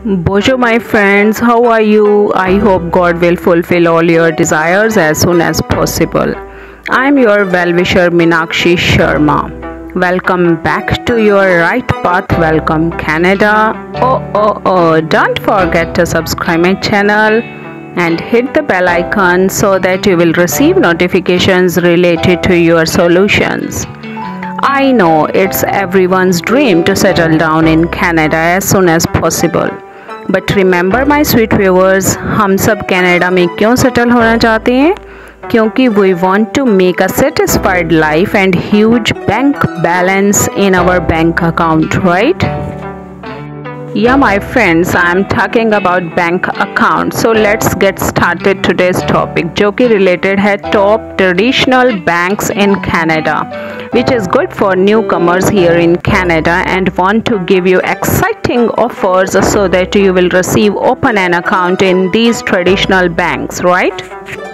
Bonjour, my friends. How are you? I hope God will fulfill all your desires as soon as possible. I'm your well-wisher Meenakshi Sharma. Welcome back to your right path. Welcome, Canada. Don't forget to subscribe my channel and hit the bell icon so that you will receive notifications related to your solutions. I know it's everyone's dream to settle down in Canada as soon as possible. But remember my sweet viewers, हम सब Canada में क्यों settle होना चाहते हैं? क्योंकि we want to make a satisfied life and huge bank balance in our bank account, right? Yeah, my friends, I'm talking about bank account. So let's get started today's topic, जो कि related है top traditional banks in Canada, which is good for newcomers here in Canada and want to give you exciting offers so that you will receive open an account in these traditional banks, right?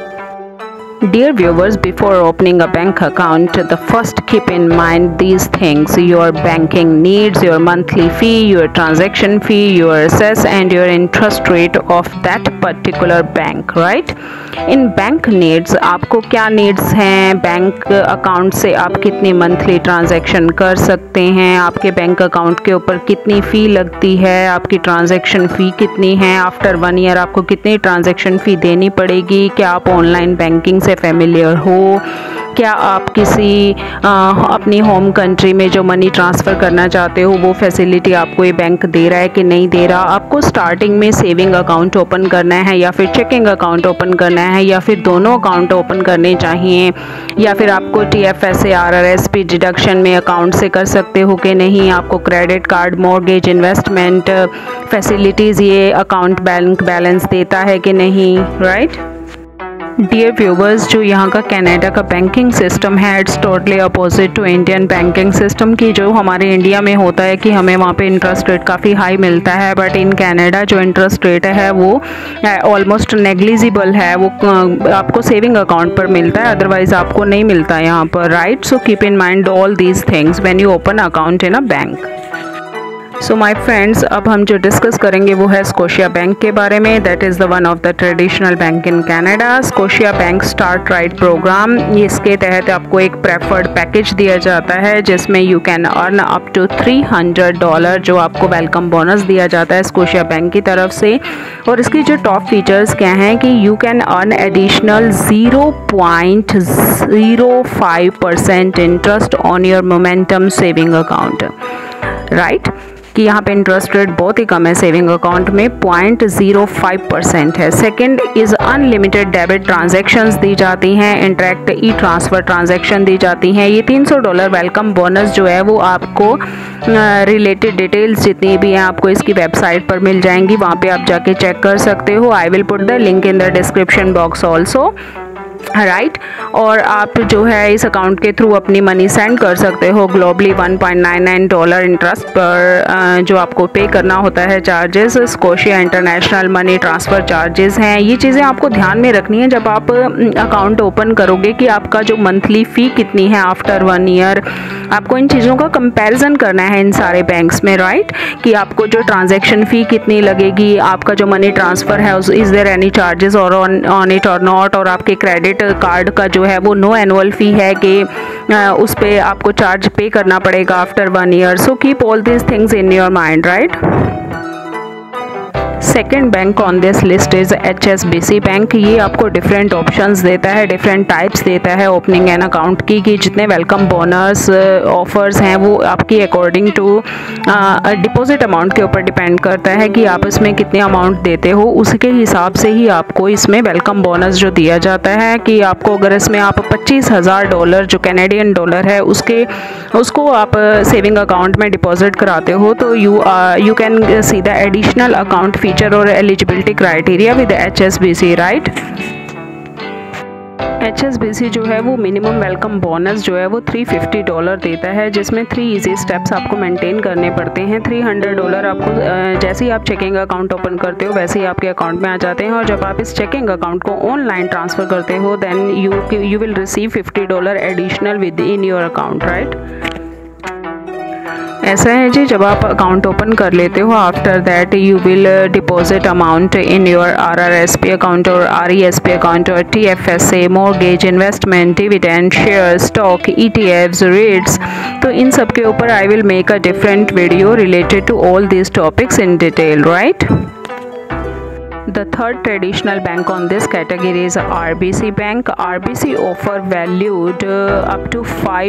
Dear viewers, before opening a bank account, the first keep in mind these things: your banking needs, your monthly fee, your transaction fee, your access and your interest rate of that particular bank, right? In bank needs, आपको क्या needs हैं? Bank account से आप कितनी monthly transaction कर सकते हैं, आपके बैंक अकाउंट के ऊपर कितनी फ़ी लगती है, आपकी ट्रांजैक्शन फ़ी कितनी है, आफ्टर 1 ईयर आपको कितनी ट्रांजैक्शन फ़ी देनी पड़ेगी, क्या आप ऑनलाइन बैंकिंग से फेमिलियर हो, क्या आप किसी अपनी होम कंट्री में जो मनी ट्रांसफ़र करना चाहते हो वो फैसिलिटी आपको ये बैंक दे रहा है कि नहीं दे रहा, आपको स्टार्टिंग में सेविंग अकाउंट ओपन करना है या फिर चेकिंग अकाउंट ओपन करना है या फिर दोनों अकाउंट ओपन करने चाहिए, या फिर आपको TFSA RRSP डिडक्शन में अकाउंट से कर सकते हो कि नहीं, आपको credit card, mortgage, investment facilities ये अकाउंट बैंक बैलेंस देता है कि नहीं, राइट? डियर व्यूवर्स, जो यहाँ का कनाडा का बैंकिंग सिस्टम है it's totally opposite to Indian banking system की। जो हमारे इंडिया में होता है कि हमें वहाँ पे इंटरेस्ट रेट काफ़ी हाई मिलता है, बट इन कनाडा जो इंटरेस्ट रेट है वो ऑलमोस्ट नेग्लिजिबल है, वो आपको सेविंग अकाउंट पर मिलता है, अदरवाइज आपको नहीं मिलता यहाँ पर, right? So keep in mind all these things when you open account in a bank. So my friends, अब हम जो डिस्कस करेंगे वो है स्कोशिया बैंक के बारे में। That is the one of the traditional bank in Canada. Scotia bank start right program, इसके तहत आपको एक प्रेफर्ड पैकेज दिया जाता है जिसमें you can earn up to $300 जो आपको वेलकम बोनस दिया जाता है स्कोशिया बैंक की तरफ से। और इसकी जो टॉप फीचर्स क्या हैं कि you can earn additional 0.05% interest on your momentum saving account, right? कि यहाँ पे इंटरेस्ट रेट बहुत ही कम है सेविंग अकाउंट में, 0.05% है। Second is unlimited debit transactions दी जाती हैं, इंटरेक्ट ई ट्रांसफ़र ट्रांजैक्शन दी जाती हैं। ये $300 वेलकम बोनस जो है वो आपको रिलेटेड डिटेल्स जितनी भी हैं आपको इसकी वेबसाइट पर मिल जाएंगी, वहाँ पे आप जाके चेक कर सकते हो। I will put the link in the description box also, right? और आप जो है इस अकाउंट के थ्रू अपनी मनी सेंड कर सकते हो ग्लोबली। $1.99 इंटरेस्ट पर जो आपको पे करना होता है charges, Scotia international money transfer charges हैं। ये चीज़ें आपको ध्यान में रखनी है जब आप अकाउंट ओपन करोगे कि आपका जो मंथली फ़ी कितनी है आफ्टर 1 ईयर। आपको इन चीज़ों का कंपैरिजन करना है इन सारे बैंक्स में, राइट? कि आपको जो ट्रांजैक्शन फ़ी कितनी लगेगी, आपका जो मनी ट्रांसफ़र है इज़ देयर एनी चार्जेस और ऑन इट और नॉट, और आपके क्रेडिट कार्ड का जो है वो नो एनुअल फ़ी है कि उस पर आपको चार्ज पे करना पड़ेगा after 1 year. So keep all this things in your mind, right? Second bank on this list is HSBC bank. ये आपको डिफरेंट ऑप्शंस देता है, डिफरेंट टाइप्स देता है ओपनिंग एन अकाउंट की, कि जितने वेलकम बोनस ऑफर्स हैं वो आपकी अकॉर्डिंग टू डिपॉजिट अमाउंट के ऊपर डिपेंड करता है कि आप इसमें कितने अमाउंट देते हो, उसके हिसाब से ही आपको इसमें वेलकम बोनस जो दिया जाता है। कि आपको अगर इसमें आप $25,000 जो कैनेडियन डॉलर है उसको आप सेविंग अकाउंट में डिपॉजिट कराते हो तो you can see the additional account feature और eligibility criteria with HSBC, right? HSBC जो है वो मिनिमम वेलकम बोनस जो है वो $350 देता है, जिसमें 3 इजी स्टेप्स आपको मेंटेन करने पड़ते हैं। $300 आपको जैसे ही आप चेकिंग अकाउंट ओपन करते हो वैसे ही आपके अकाउंट में आ जाते हैं, और जब आप इस चेकिंग अकाउंट को ऑनलाइन ट्रांसफ़र करते हो then you will receive $50 additional within your account, right? ऐसा है जी, जब आप अकाउंट ओपन कर लेते हो, after that you will deposit amount in your RRSP account और RESP अकाउंट और TFSA, mortgage, investment, dividend, share, stock, ETFs, REITs। तो इन सब के ऊपर I will make a different video related to all these topics in detail, right? The third traditional bank on this category is RBC Bank. RBC offer valued up to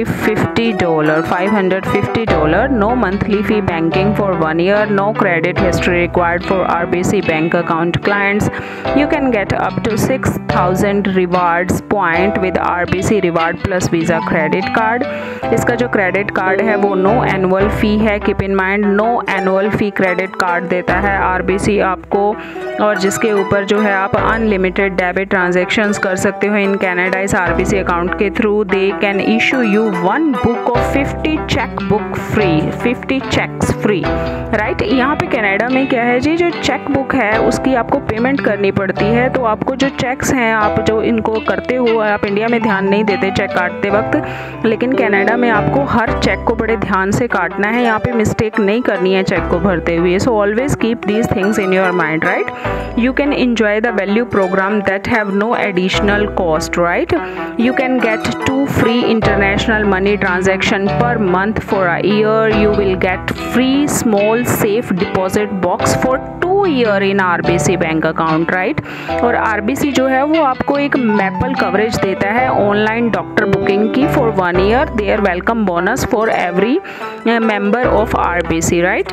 $550, no monthly fee banking for 1 year, no credit history required for RBC Bank account clients. You can get up to 6,000 rewards point with RBC Reward Plus Visa credit card. इसका जो credit card है वो no annual fee है, keep in mind no annual fee credit card देता है RBC आपको, और जिसके ऊपर जो है आप अनलिमिटेड डेबिट ट्रांजैक्शंस कर सकते हो इन कनाडा। इस RBC अकाउंट के through they can issue you 1 book of 50 cheque book free, 50 cheques free, right. यहाँ पे कनाडा में क्या है जी, जो चेक बुक है उसकी आपको पेमेंट करनी पड़ती है, तो आपको जो चेक्स हैं आप जो इनको करते हो, आप इंडिया में ध्यान नहीं देते चेक काटते वक्त, लेकिन कनाडा में आपको हर चेक को बड़े ध्यान से काटना है, यहाँ पे मिस्टेक नहीं करनी है चेक को भरते हुए। So always keep these things in your mind, right. You can enjoy the value program that have no additional cost, right? You can get 2 free international money transaction per month for a year. You will get free small safe deposit box for 2 year in RBC bank account, right. और RBC जो है वो आपको एक maple coverage देता है online doctor booking की for 1 year, their welcome bonus for every member of RBC, right.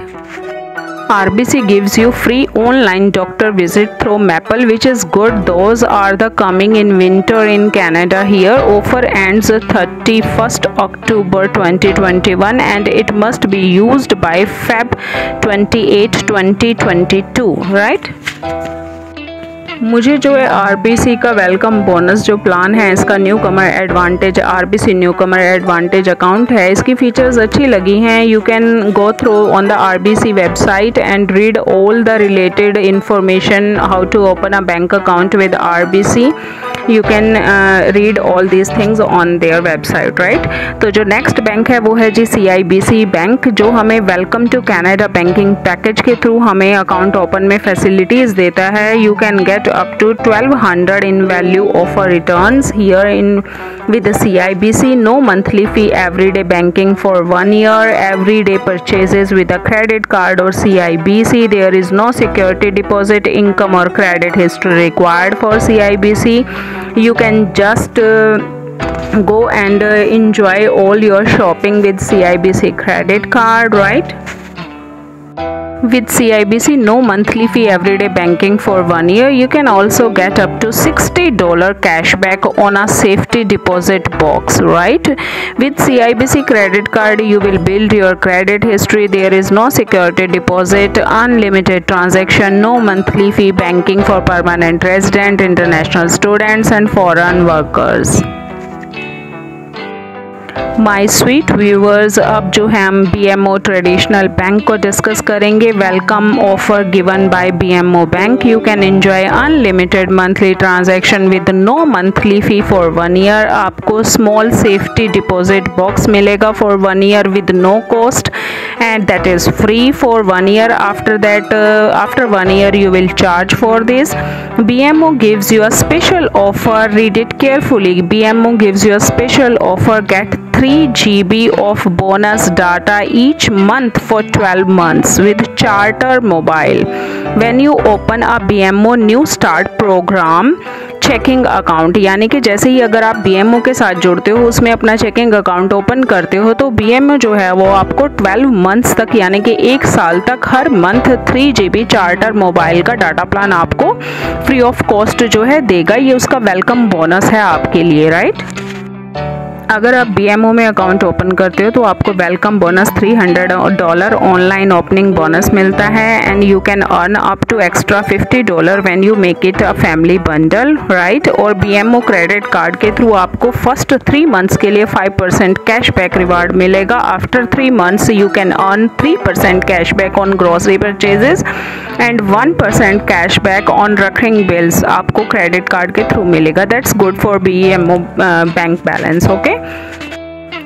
RBC gives you free online doctor visit through Maple, which is good. Those are the coming in winter in Canada here. Offer ends 31st October 2021 and it must be used by Feb 28, 2022, right? मुझे जो है RBC का welcome bonus जो plan है, इसका newcomer advantage, RBC newcomer advantage account है, इसकी features अच्छी लगी हैं। You can go through on the RBC website and read all the related information how to open a bank account with RBC। You can read all these things on their website, right. तो जो next bank है वो है जी CIBC bank, जो हमें welcome to Canada banking package के थ्रू हमें अकाउंट ओपन में फैसिलिटीज़ देता है। You can get up to 1200 in value offer returns here in with the CIBC, no monthly fee, everyday banking for 1 year, everyday purchases with a credit card or CIBC. There is no security deposit, income or credit history required for CIBC. You can just go and enjoy all your shopping with CIBC credit card, right? With CIBC, no monthly fee, everyday banking for 1 year. You can also get up to $60 cashback on a safety deposit box, right? With CIBC credit card, you will build your credit history. There is no security deposit, unlimited transaction, no monthly fee banking for permanent resident, international students and foreign workers. My sweet viewers, अब जो है हम BMO traditional bank को discuss करेंगे। Welcome offer given by BMO bank. You can enjoy unlimited monthly transaction with no monthly fee for 1 year. आपको small safety deposit box मिलेगा for 1 year with no cost and that is free for 1 year. After that after 1 year you will charge for this. BMO gives you a special offer, read it carefully. BMO gives you a special offer, get 3 GB of bonus data each month for 12 months with Charter Mobile when you open a BMO New Start program checking account. यानी कि जैसे ही अगर आप BMO के साथ जुड़ते हो, उसमें अपना चेकिंग अकाउंट ओपन करते हो, तो BMO जो है वो आपको 12 मंथ्स तक यानी कि 1 साल तक हर मंथ 3 GB चार्टर मोबाइल का डाटा प्लान आपको फ्री ऑफ कॉस्ट जो है देगा। ये उसका वेलकम बोनस है आपके लिए, राइट। अगर आप BMO में अकाउंट ओपन करते हो तो आपको welcome bonus $300 online opening bonus मिलता है and you can earn up to extra $50 when you make it a family bundle, right. और BMO क्रेडिट कार्ड के थ्रू आपको फर्स्ट 3 मंथ्स के लिए 5% कैशबैक रिवार्ड मिलेगा। After 3 months you can earn 3% cashback on grocery purchases and 1% cashback on recurring bills आपको credit card के through मिलेगा। That's good for BMO bank balance, okay.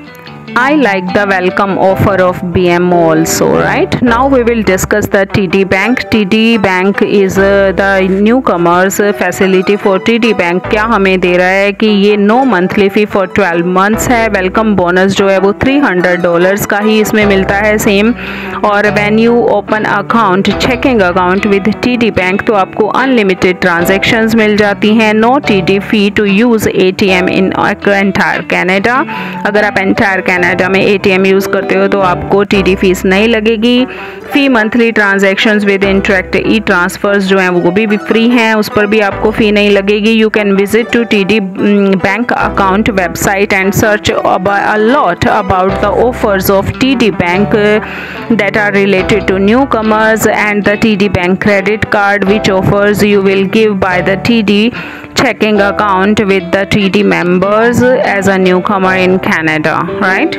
I like the welcome offer of BMO also, right? Now we will discuss the TD Bank. TD Bank is the newcomers facility for TD Bank. क्या हमें दे रहा है कि ये नो monthly fee for 12 months है। Welcome bonus जो है वो $300 का ही इसमें मिलता है सेम। और when you open account checking account with TD Bank तो आपको अनलिमिटेड ट्रांजेक्शन्स मिल जाती हैं। No TD fee to use ATM in entire Canada. अगर आप एंटायर कनाडा में ATM यूज़ करते हो तो आपको TD फीस नहीं लगेगी। Fee monthly transactions with Interac e transfers जो हैं वो भी फ्री हैं, उस पर भी आपको फ़ी नहीं लगेगी। You can visit to TD bank account website and search a lot about the offers of TD bank that are related to newcomers and the TD Bank credit card which offers you will give by the TD checking account with the TD members as a newcomer in Canada, right?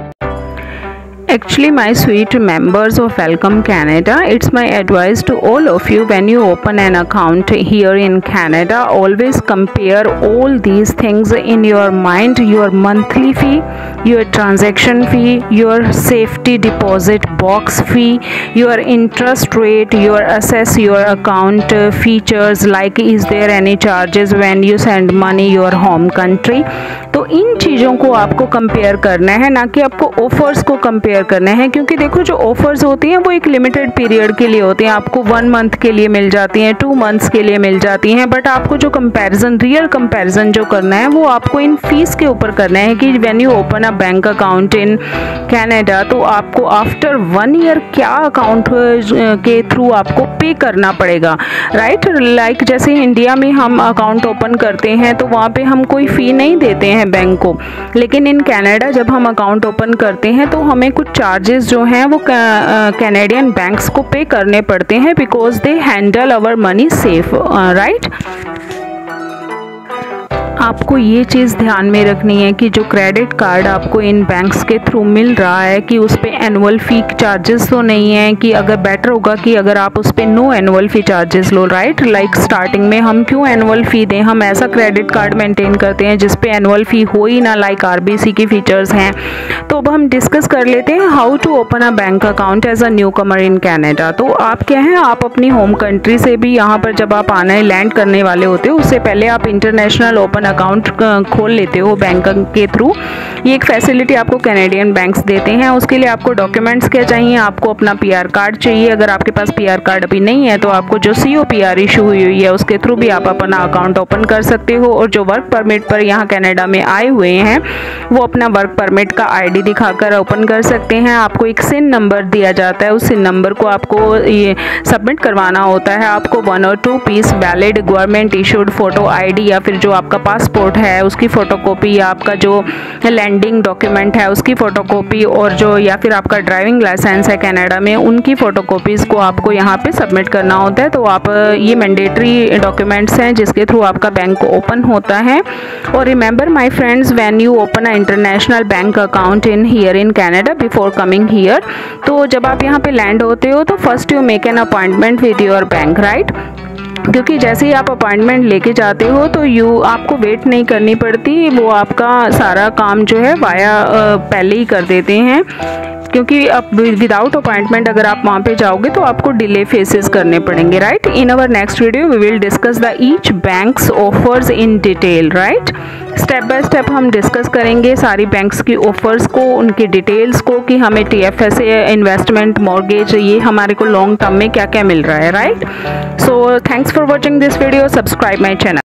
Actually, my sweet members of Welcome Canada, it's my advice to all of you when you open an account here in Canada, always compare all these things in your mind: your monthly fee, your transaction fee, your safety deposit box fee, your interest rate, your assess your account features like is there any charges when you send money your home country। तो इन चीज़ों को आपको compare करना है, ना कि आपको offers को कंपेयर करना है। क्योंकि देखो जो ऑफर्स होती हैं वो एक लिमिटेड पीरियड के लिए होती हैं, आपको 1 मंथ के लिए मिल जाती हैं, 2 मंथ्स के लिए मिल जाती हैं। बट आपको जो कंपैरिजन, रियल कंपैरिजन जो करना है वो आपको इन फीस के ऊपर करना है कि when you open a bank account in Canada तो आपको आफ्टर 1 ईयर क्या अकाउंट के थ्रू आपको पे करना पड़ेगा, राइट? लाइक जैसे इंडिया में हम अकाउंट ओपन करते हैं तो वहाँ पे हम कोई फ़ी नहीं देते हैं बैंक को, लेकिन इन कनाडा जब हम अकाउंट ओपन करते हैं तो हमें कुछ चार्जेस जो हैं वो कैनेडियन बैंक्स को पे करने पड़ते हैं because they handle our money safe, right? आपको ये चीज़ ध्यान में रखनी है कि जो क्रेडिट कार्ड आपको इन बैंक्स के थ्रू मिल रहा है कि उस पर एनुअल फ़ी चार्जेस तो नहीं है, कि अगर बेटर होगा कि अगर आप उस पर नो एनुअल फ़ी चार्जेस लो, राइट? लाइक स्टार्टिंग में हम क्यों एनुअल फ़ी दें, हम ऐसा क्रेडिट कार्ड मेंटेन करते हैं जिस पे एनुअल फ़ी हो ही ना, लाइक RBC की फ़ीचर्स हैं। तो अब हम डिस्कस कर लेते हैं how to open a bank account as a newcomer in Canada. तो आप क्या है, आप अपनी होम कंट्री से भी यहाँ पर जब आप आने लैंड करने वाले होते हो उससे पहले आप इंटरनेशनल ओपन अकाउंट खोल लेते हो बैंक के थ्रू। ये एक फैसिलिटी आपको कैनेडियन बैंक्स देते हैं। उसके लिए आपको डॉक्यूमेंट्स क्या चाहिए, आपको अपना PR कार्ड चाहिए। अगर आपके पास PR कार्ड अभी नहीं है तो आपको जो COPR इशू हुई है उसके थ्रू भी आप अपना अकाउंट ओपन कर सकते हो। और जो वर्क परमिट पर यहाँ कनाडा में आए हुए हैं वो अपना वर्क परमिट का ID दिखाकर ओपन कर सकते हैं। आपको एक SIN नंबर दिया जाता है, उस SIN नंबर को आपको ये सबमिट करवाना होता है। आपको 1 और 2 piece valid government issued photo ID या फिर जो आपका पासपोर्ट है उसकी फ़ोटोकॉपी, या आपका जो लैंडिंग डॉक्यूमेंट है उसकी फ़ोटोकॉपी, और जो या फिर आपका ड्राइविंग लाइसेंस है कनाडा में उनकी फ़ोटोकॉपीज़ को आपको यहाँ पे सबमिट करना होता है। तो आप ये मैंडेटरी डॉक्यूमेंट्स हैं जिसके थ्रू आपका बैंक ओपन होता है। और remember my friends, when you open a international bank account in here in Canada before coming here, तो जब आप यहाँ पे लैंड होते हो तो first you make an appointment with your bank, right? क्योंकि जैसे ही आप अपॉइंटमेंट लेके जाते हो तो आपको वेट नहीं करनी पड़ती, वो आपका सारा काम जो है वाया पहले ही कर देते हैं। क्योंकि अब विदाउट अपॉइंटमेंट अगर आप वहाँ पे जाओगे तो आपको डिले फेसेस करने पड़ेंगे, right? In our next video we will discuss the each banks offers in detail, right? Step by step हम डिस्कस करेंगे सारी बैंक्स की ऑफर्स को, उनकी डिटेल्स को, कि हमें TFSA, इन्वेस्टमेंट, मॉर्गेज, ये हमारे को लॉन्ग टर्म में क्या क्या मिल रहा है, right? So thanks for watching this video, subscribe my channel.